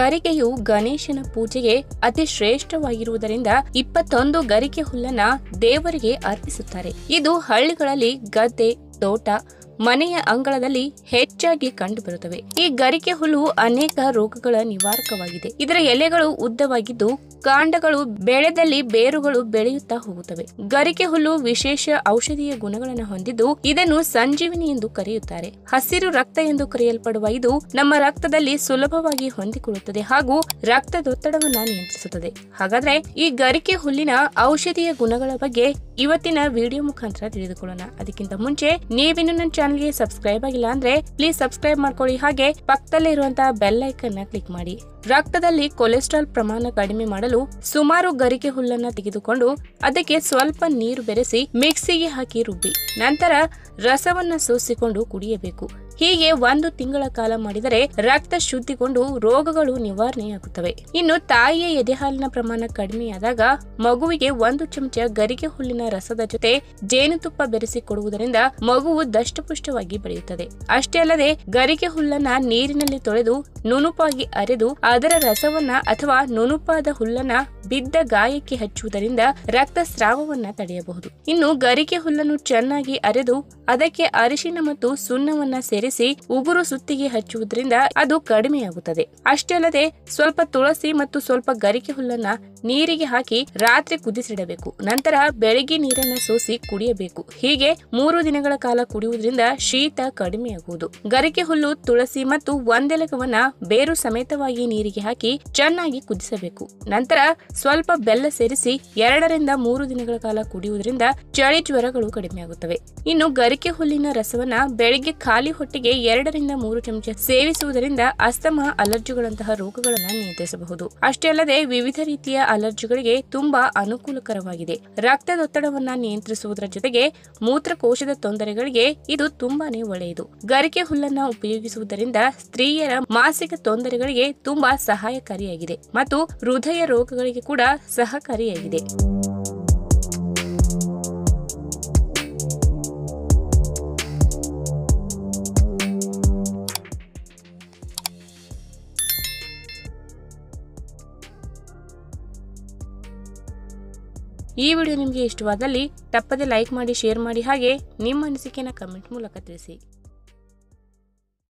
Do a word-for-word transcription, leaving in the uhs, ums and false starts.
ಗರಿಕೆಯು ಗಣೇಶನ ಪೂಜೆಗೆ ಅತಿ ಶ್ರೇಷ್ಠವಾಗಿರುವುದರಿಂದ ಇಪ್ಪತ್ತೊಂದು ಗರಿಕೆ ಹುಲ್ಲನ್ನ ದೇವರಿಗೆ ಅರ್ಪಿಸುತ್ತಾರೆ. ಇದು ಹಳ್ಳಿಗಳಲ್ಲಿ ಗದ್ದೆ, ತೋಟ, ಮನೆಯ ಅಂಗಳದಲ್ಲಿ ಹೆಚ್ಚಾಗಿ ಕಂಡುಬರುತ್ತವೆ. ಈ ಗರಿಕೆ ಹುಲ್ಲು ಅನೇಕ ರೋಗಗಳ ನಿವಾರಕವಾಗಿದೆ. ಇದರ ಎಲೆಗಳು ಉದ್ದವಾಗಿದ್ದು ಕಾಂಡಗಳು ಬೆಳೆದಲ್ಲಿ ಬೇರುಗಳು ಬೆಳೆಯುತ್ತಾ ಹೋಗುತ್ತವೆ. ಗರಿಕೆ ಹುಲ್ಲು ವಿಶೇಷ ಔಷಧೀಯ ಗುಣಗಳನ್ನು ಹೊಂದಿದ್ದು ಇದನ್ನು ಸಂಜೀವಿನಿ ಎಂದು ಕರೆಯುತ್ತಾರೆ. ಹಸಿರು ರಕ್ತ ಎಂದು ಕರೆಯಲ್ಪಡುವ ಇದು ನಮ್ಮ ರಕ್ತದಲ್ಲಿ ಸುಲಭವಾಗಿ ಹೊಂದಿಕೊಳ್ಳುತ್ತದೆ ಹಾಗೂ ರಕ್ತದೊತ್ತಡವನ್ನ ನಿಯಂತ್ರಿಸುತ್ತದೆ. ಹಾಗಾದ್ರೆ ಈ ಗರಿಕೆ ಹುಲ್ಲಿನ ಔಷಧೀಯ ಗುಣಗಳ ಬಗ್ಗೆ ಇವತ್ತಿನ ವಿಡಿಯೋ ಮುಖಾಂತರ ತಿಳಿದುಕೊಳ್ಳೋಣ. ಅದಕ್ಕಿಂತ ಮುಂಚೆ ನೀವಿನ್ನು ನನ್ನ ಚಾನಲ್ಗೆ ಸಬ್ಸ್ಕ್ರೈಬ್ ಆಗಿಲ್ಲ ಅಂದ್ರೆ ಪ್ಲೀಸ್ ಸಬ್ಸ್ಕ್ರೈಬ್ ಮಾಡ್ಕೊಳ್ಳಿ, ಹಾಗೆ ಪಕ್ಕದಲ್ಲೇ ಇರುವಂತಹ ಬೆಲ್ ಐಕನ್ ನ ಕ್ಲಿಕ್ ಮಾಡಿ. ರಕ್ತದಲ್ಲಿ ಕೊಲೆಸ್ಟ್ರಾಲ್ ಪ್ರಮಾಣ ಕಡಿಮೆ ಮಾಡಲು ಸುಮಾರು ಗರಿಕೆ ಹುಲ್ಲನ್ನ ತೆಗೆದುಕೊಂಡು ಅದಕ್ಕೆ ಸ್ವಲ್ಪ ನೀರು ಬೆರೆಸಿ ಮಿಕ್ಸಿಗೆ ಹಾಕಿ ರುಬ್ಬಿ ನಂತರ ರಸವನ್ನ ಸೋಸಿಕೊಂಡು ಕುಡಿಯಬೇಕು. ಹೀಗೆ ಒಂದು ತಿಂಗಳ ಕಾಲ ಮಾಡಿದರೆ ರಕ್ತ ಶುದ್ಧಿಗೊಂಡು ರೋಗಗಳು ನಿವಾರಣೆಯಾಗುತ್ತವೆ. ಇನ್ನು ತಾಯಿಯ ಎದೆಹಾಲಿನ ಪ್ರಮಾಣ ಕಡಿಮೆಯಾದಾಗ ಮಗುವಿಗೆ ಒಂದು ಚಮಚ ಗರಿಕೆ ಹುಲ್ಲಿನ ರಸದ ಜೊತೆ ಜೇನುತುಪ್ಪ ಬೆರೆಸಿ ಕೊಡುವುದರಿಂದ ಮಗುವು ದಷ್ಟಪುಷ್ಟವಾಗಿ ಬೆಳೆಯುತ್ತದೆ. ಅಷ್ಟೇ ಅಲ್ಲದೆ ಗರಿಕೆ ಹುಲ್ಲನ್ನ ನೀರಿನಲ್ಲಿ ತೊಳೆದು ನುಣುಪಾಗಿ ಅರೆದು ಅದರ ರಸವನ್ನ ಅಥವಾ ನುಣುಪಾದ ಹುಲ್ಲನ್ನ ಬಿದ್ದ ಗಾಯಕ್ಕೆ ಹಚ್ಚುವುದರಿಂದ ರಕ್ತಸ್ರಾವವನ್ನ ತಡೆಯಬಹುದು. ಇನ್ನು ಗರಿಕೆ ಹುಲ್ಲನ್ನು ಚೆನ್ನಾಗಿ ಅರೆದು ಅದಕ್ಕೆ ಅರಿಶಿನ ಮತ್ತು ಸುಣ್ಣವನ್ನ ಸೇರಿಸಿ ಉಗುರು ಸುತ್ತಿಗೆ ಹಚ್ಚುವುದರಿಂದ ಅದು ಕಡಿಮೆಯಾಗುತ್ತದೆ. ಅಷ್ಟೇ ಅಲ್ಲದೆ ಸ್ವಲ್ಪ ತುಳಸಿ ಮತ್ತು ಸ್ವಲ್ಪ ಗರಿಕೆ ಹುಲ್ಲನ್ನ ನೀರಿಗೆ ಹಾಕಿ ರಾತ್ರಿ ಕುದಿಸಿಡಬೇಕು. ನಂತರ ಬೆಳಗ್ಗೆ ನೀರನ್ನ ಸೋಸಿ ಕುಡಿಯಬೇಕು. ಹೀಗೆ ಮೂರು ದಿನಗಳ ಕಾಲ ಕುಡಿಯುವುದರಿಂದ ಶೀತ ಕಡಿಮೆಯಾಗುವುದು. ಗರಿಕೆ ಹುಲ್ಲು, ತುಳಸಿ ಮತ್ತು ಒಂದೆಲಗವನ್ನ ಬೇರು ಸಮೇತವಾಗಿ ನೀರಿಗೆ ಹಾಕಿ ಚೆನ್ನಾಗಿ ಕುದಿಸಬೇಕು. ನಂತರ ಸ್ವಲ್ಪ ಬೆಲ್ಲ ಸೇರಿಸಿ ಎರಡರಿಂದ ಮೂರು ದಿನಗಳ ಕಾಲ ಕುಡಿಯುವುದರಿಂದ ಚಳಿ ಜ್ವರಗಳು ಕಡಿಮೆಯಾಗುತ್ತವೆ. ಇನ್ನು ಗರಿಕೆ ಹುಲ್ಲಿನ ರಸವನ್ನ ಬೆಳಿಗ್ಗೆ ಖಾಲಿ ಹೊಟ್ಟೆಗೆ ಎರಡರಿಂದ ಮೂರು ಚಮಚ ಸೇವಿಸುವುದರಿಂದ ಅಸ್ತಮಾ, ಅಲರ್ಜಿಗಳಂತಹ ರೋಗಗಳನ್ನ ನಿಯಂತ್ರಿಸಬಹುದು. ಅಷ್ಟೇ ಅಲ್ಲದೆ ವಿವಿಧ ರೀತಿಯ ಅಲರ್ಜಿಗಳಿಗೆ ತುಂಬಾ ಅನುಕೂಲಕರವಾಗಿದೆ. ರಕ್ತದೊತ್ತಡವನ್ನ ನಿಯಂತ್ರಿಸುವುದರ ಜೊತೆಗೆ ಮೂತ್ರಕೋಶದ ತೊಂದರೆಗಳಿಗೆ ಇದು ತುಂಬಾನೇ ಒಳ್ಳೆಯದು. ಗರಿಕೆ ಹುಲ್ಲನ್ನ ಉಪಯೋಗಿಸುವುದರಿಂದ ಸ್ತ್ರೀಯರ ಮಾಸಿಕ ತೊಂದರೆಗಳಿಗೆ ತುಂಬಾ ಸಹಾಯಕಾರಿಯಾಗಿದೆ ಮತ್ತು ಹೃದಯ ರೋಗಗಳಿಗೆ ಕೂಡ ಸಹಕಾರಿಯಾಗಿದೆ. ಈ ವಿಡಿಯೋ ನಿಮಗೆ ಇಷ್ಟವಾದಲ್ಲಿ ತಪ್ಪದೆ ಲೈಕ್ ಮಾಡಿ, ಶೇರ್ ಮಾಡಿ, ಹಾಗೆ ನಿಮ್ಮ ಅನಿಸಿಕೆನ ಕಮೆಂಟ್ ಮೂಲಕ ತಿಳಿಸಿ.